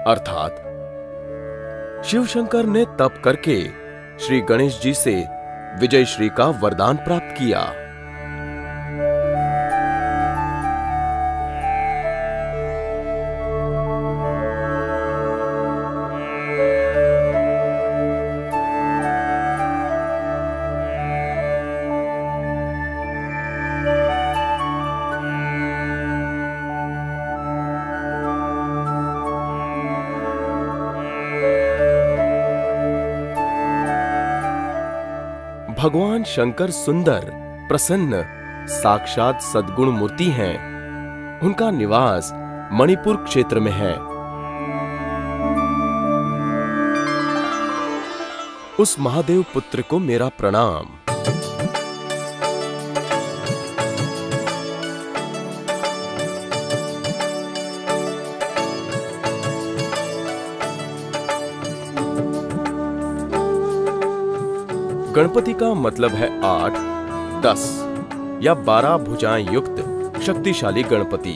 अर्थात शिव शंकर ने तप करके श्री गणेश जी से विजय श्री का वरदान प्राप्त किया। भगवान शंकर सुंदर, प्रसन्न, साक्षात सद्गुण मूर्ति हैं। उनका निवास मणिपुर क्षेत्र में है। उस महादेव पुत्र को मेरा प्रणाम। गणपति का मतलब है 8, 10 या 12 भुजाएं युक्त शक्तिशाली गणपति।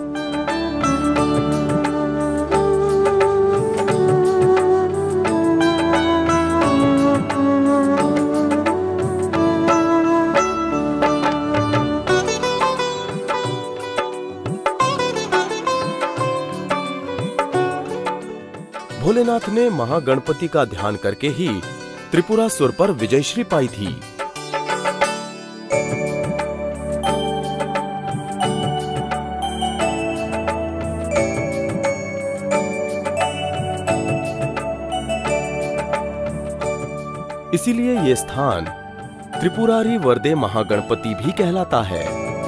भोलेनाथ ने महागणपति का ध्यान करके ही त्रिपुरासुर पर विजयश्री पाई थी। इसीलिए ये स्थान त्रिपुरारी वरदे महागणपति भी कहलाता है।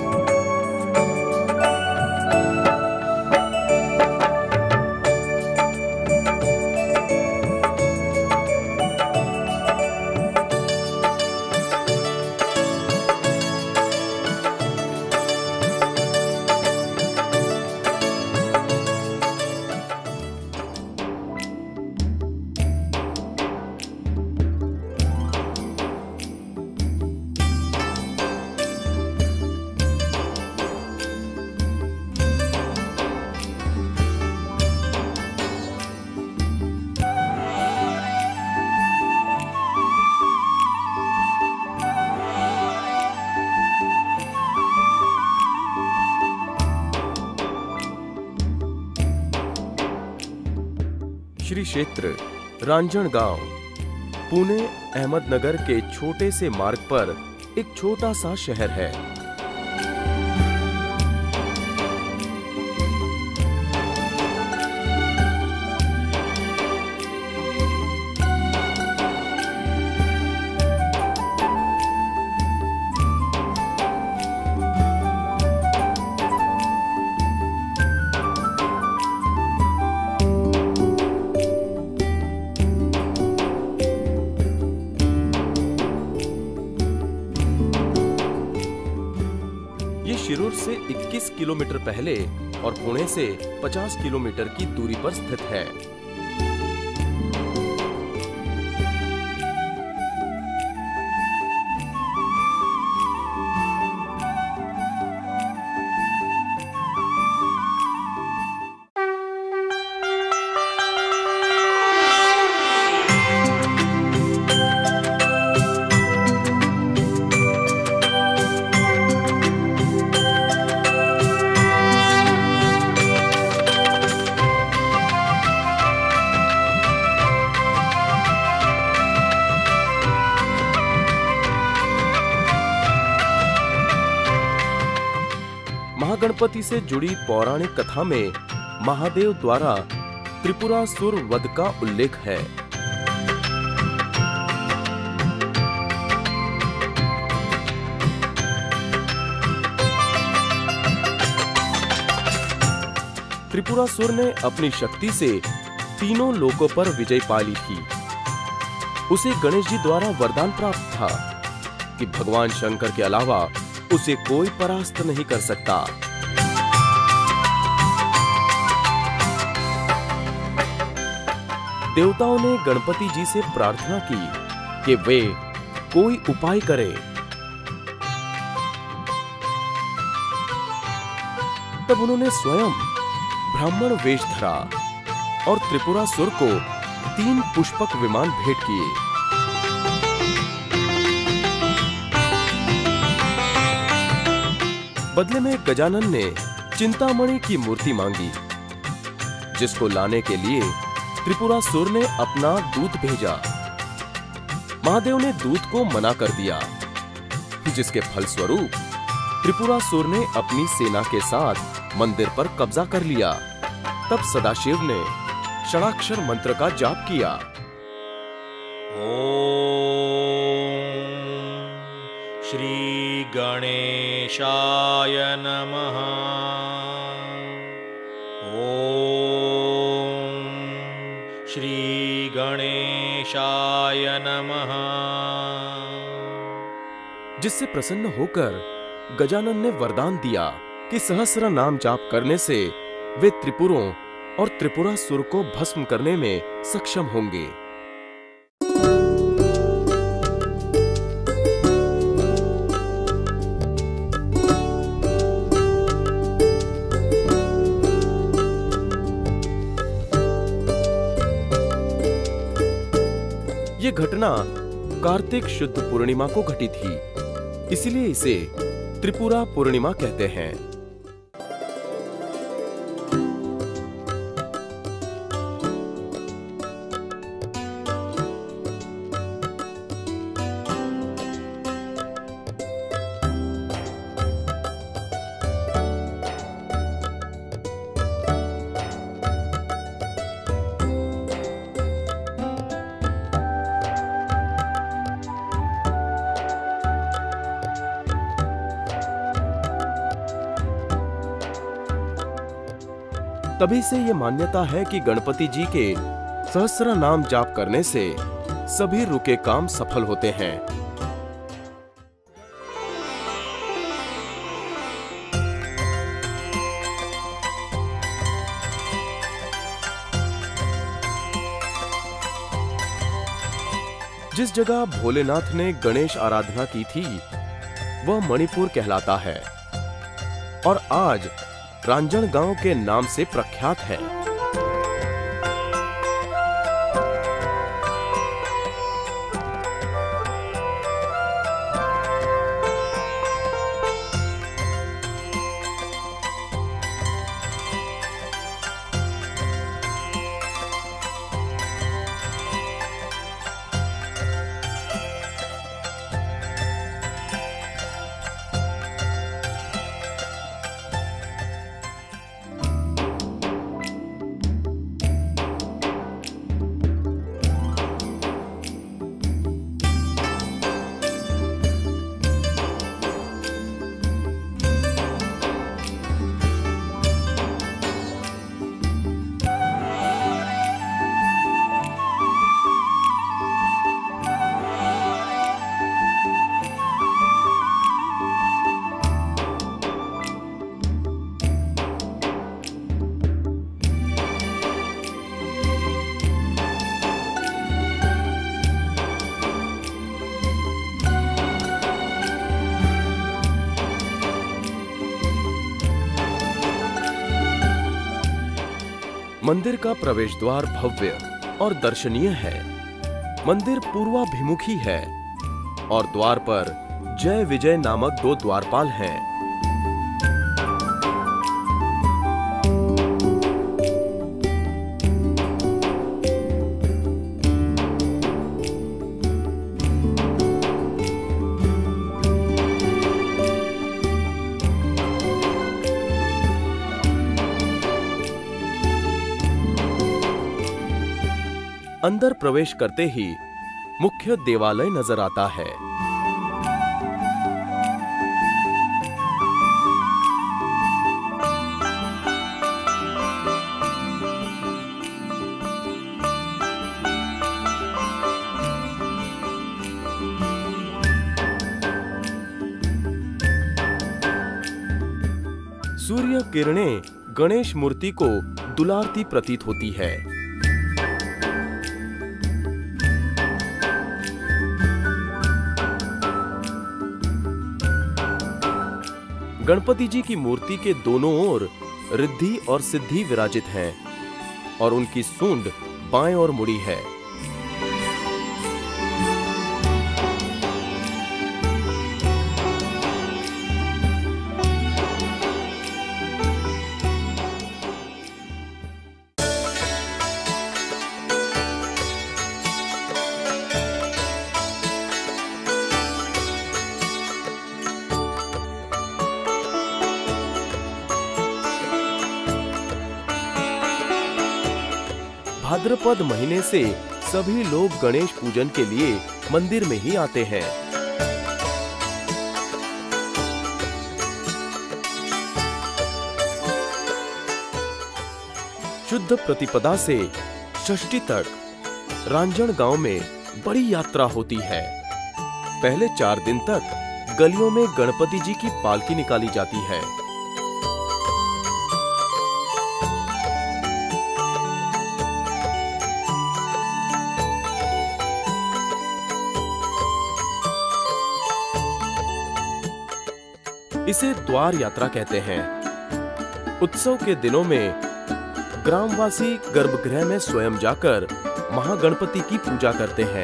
श्री क्षेत्र रांजणगांव पुणे अहमदनगर के छोटे से मार्ग पर एक छोटा सा शहर है। शिरूर से 21 किलोमीटर पहले और पुणे से 50 किलोमीटर की दूरी पर स्थित है। गणपति से जुड़ी पौराणिक कथा में महादेव द्वारा त्रिपुरासुर वध का उल्लेख है। त्रिपुरासुर ने अपनी शक्ति से तीनों लोकों पर विजय पा ली थी। उसे गणेश जी द्वारा वरदान प्राप्त था कि भगवान शंकर के अलावा उसे कोई परास्त नहीं कर सकता। देवताओं ने गणपति जी से प्रार्थना की कि वे कोई उपाय करें। तब उन्होंने स्वयं ब्राह्मण वेश धरा और त्रिपुरासुर को 3 पुष्पक विमान भेंट किए। बदले में गजानन ने चिंतामणि की मूर्ति मांगी, जिसको लाने के लिए त्रिपुरासुर ने अपना दूत भेजा। महादेव ने दूत को मना कर दिया, जिसके फलस्वरूप त्रिपुरासुर ने अपनी सेना के साथ मंदिर पर कब्जा कर लिया। तब सदाशिव ने षडाक्षर मंत्र का जाप किया। ओम श्री गणेशाय नमः। ओम श्री गणेशाय नमः। जिससे प्रसन्न होकर गजानन ने वरदान दिया कि सहस्र नाम जाप करने से वे त्रिपुरों और त्रिपुरासुर को भस्म करने में सक्षम होंगे। ये घटना कार्तिक शुद्ध पूर्णिमा को घटी थी, इसलिए इसे त्रिपुरा पूर्णिमा कहते हैं। तभी से ये मान्यता है कि गणपति जी के सहस्र नाम जाप करने से सभी रुके काम सफल होते हैं। जिस जगह भोलेनाथ ने गणेश आराधना की थी वह मणिपुर कहलाता है और आज रांजणगांव के नाम से प्रख्यात है। मंदिर का प्रवेश द्वार भव्य और दर्शनीय है। मंदिर पूर्वाभिमुखी है और द्वार पर जय विजय नामक 2 द्वारपाल हैं। अंदर प्रवेश करते ही मुख्य देवालय नजर आता है। सूर्य किरणें गणेश मूर्ति को दुलारती प्रतीत होती है। गणपति जी की मूर्ति के दोनों ओर रिद्धि और सिद्धि विराजित हैं। और उनकी सूंड बाएं ओर मुड़ी है। भाद्रपद महीने से सभी लोग गणेश पूजन के लिए मंदिर में ही आते हैं। शुद्ध प्रतिपदा से षष्ठी तक रांजणगांव में बड़ी यात्रा होती है। पहले 4 दिन तक गलियों में गणपति जी की पालकी निकाली जाती है। इसे द्वार यात्रा कहते हैं। उत्सव के दिनों में ग्रामवासी गर्भगृह में स्वयं जाकर महागणपति की पूजा करते हैं।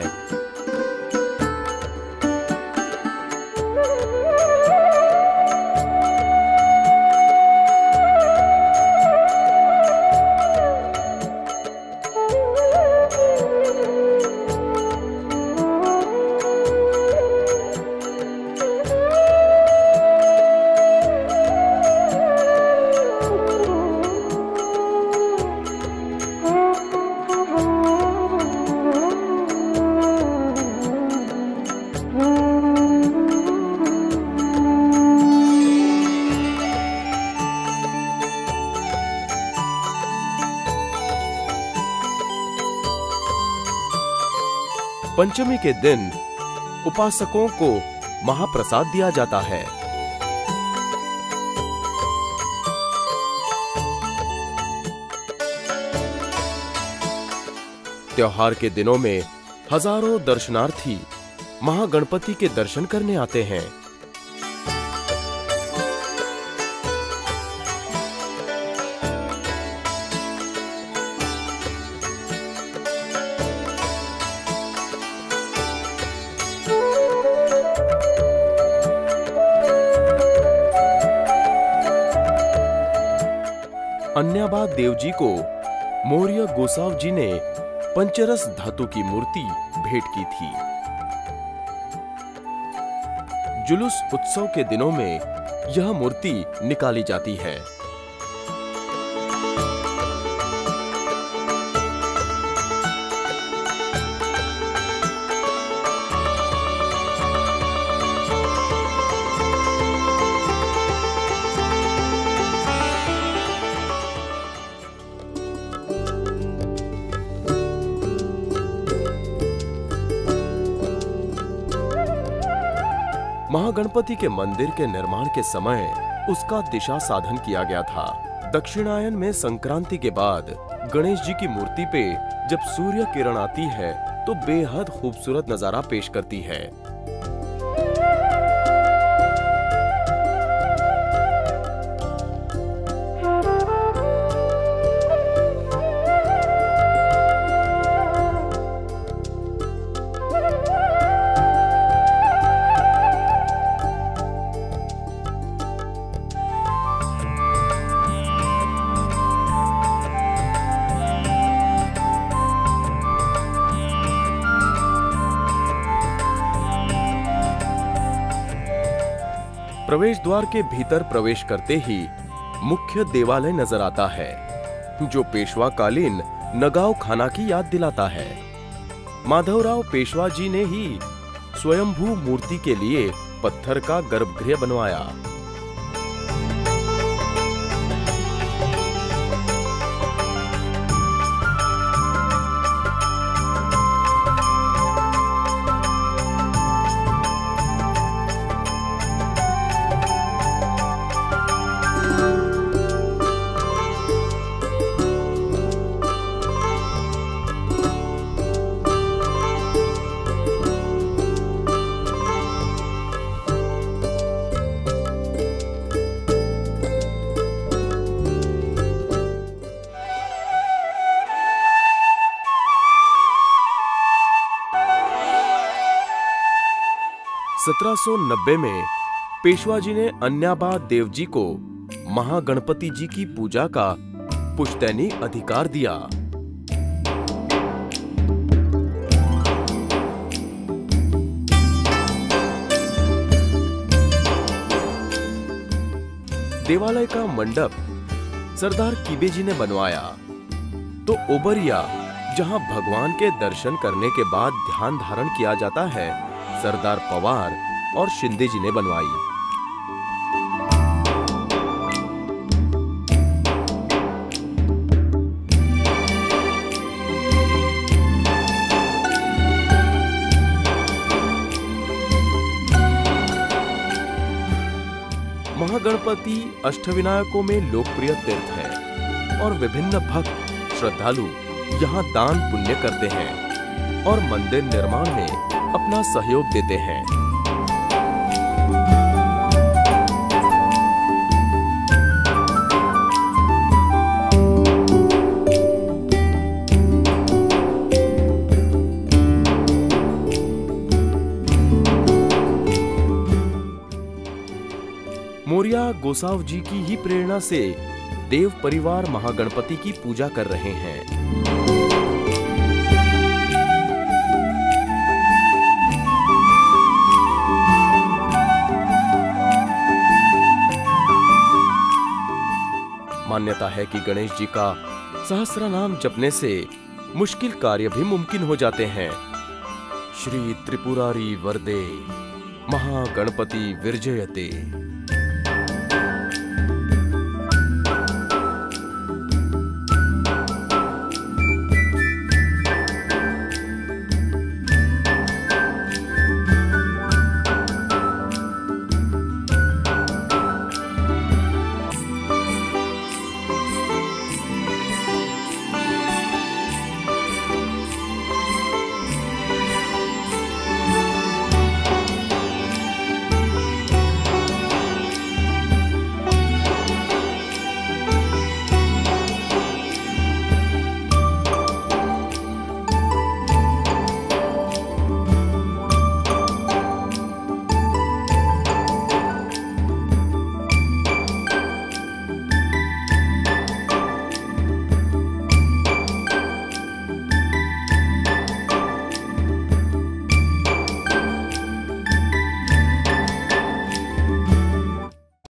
पंचमी के दिन उपासकों को महाप्रसाद दिया जाता है। त्योहार के दिनों में हजारों दर्शनार्थी महागणपति के दर्शन करने आते हैं। अन्याबाद देव जी को मौर्य गोसाव जी ने पंचरस धातु की मूर्ति भेंट की थी। जुलूस उत्सव के दिनों में यह मूर्ति निकाली जाती है। महागणपति के मंदिर के निर्माण के समय उसका दिशा साधन किया गया था। दक्षिणायन में संक्रांति के बाद गणेश जी की मूर्ति पे जब सूर्य किरण आती है तो बेहद खूबसूरत नजारा पेश करती है। प्रवेश द्वार के भीतर प्रवेश करते ही मुख्य देवालय नजर आता है, जो पेशवा कालीन नगांव खाना की याद दिलाता है। माधवराव पेशवा जी ने ही स्वयंभू मूर्ति के लिए पत्थर का गर्भगृह बनवाया। 1790 में पेशवा जी ने अन्याबा देव जी को महागणपति जी की पूजा का पुश्तैनी अधिकार दिया। देवालय का मंडप सरदार किबे जी ने बनवाया, तो ओबरिया जहां भगवान के दर्शन करने के बाद ध्यान धारण किया जाता है, सरदार पवार और शिंदे जी ने बनवाई। महागणपति अष्टविनायकों में लोकप्रिय तीर्थ है और विभिन्न भक्त श्रद्धालु यहाँ दान पुण्य करते हैं और मंदिर निर्माण में अपना सहयोग देते हैं। मोरिया गोसाव जी की ही प्रेरणा से देव परिवार महागणपति की पूजा कर रहे हैं। मान्यता है कि गणेश जी का सहस्र नाम जपने से मुश्किल कार्य भी मुमकिन हो जाते हैं। श्री त्रिपुरारी वरदे महागणपति विरजयते।